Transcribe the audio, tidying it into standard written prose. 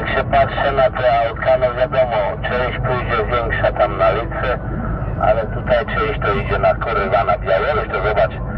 jak się patrzy na te autka, no wiadomo, część pójdzie większa tam na Litwę, ale tutaj część to idzie na kurwa na Białoruś, to zobacz,